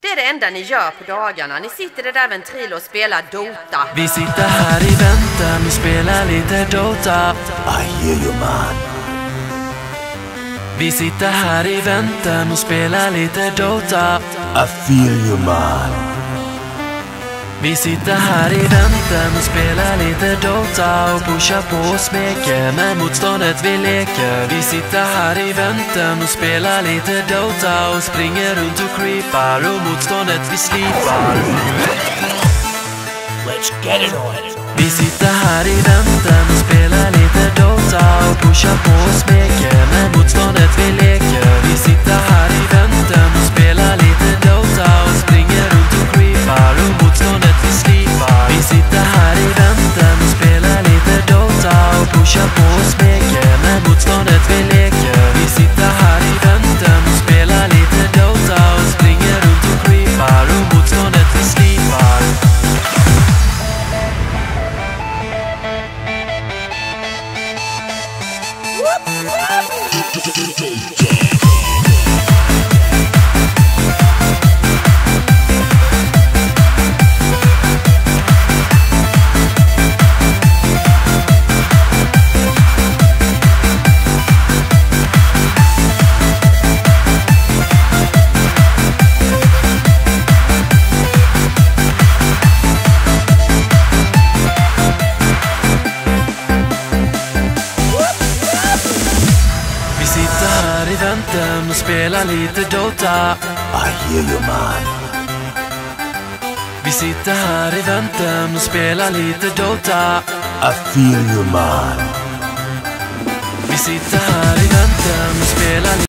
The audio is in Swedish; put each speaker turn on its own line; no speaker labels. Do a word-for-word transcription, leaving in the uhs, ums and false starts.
Det är det enda ni gör på dagarna. Ni sitter i där ventril och spelar Dota.
Vi sitter här i väntan och spelar lite Dota.
I hear you, man.
Vi sitter här i väntan och spelar lite Dota.
I feel you, man.
Vi sitter här i väntan och spelar lite Dota och pushar på och smeker med motståndet vi leker. Vi sitter här i väntan och spelar lite Dota och springer runt och creepar och motståndet vi slipar.
Let's get it on.
Vi sitter här i väntan och spelar lite Dota och pushar på och smeker med motståndet vi leker. Vi sitter här i väntan och spelar lite Dota och springer runt och creepar och motståndet vi slipar. Vi sitter här i väntan och spelar lite Dota och pushar på och smeker med motståndet vi leker. Vi sitter här i väntan och spelar lite Dota och springer runt och creepar och motståndet vi slipar. Vi sitter här i väntan och spelar lite Dota.
I hear you, man.
Vi sitter här i väntan och spelar lite Dota.
I feel you, man.
Vi sitter här i väntan och spelar lite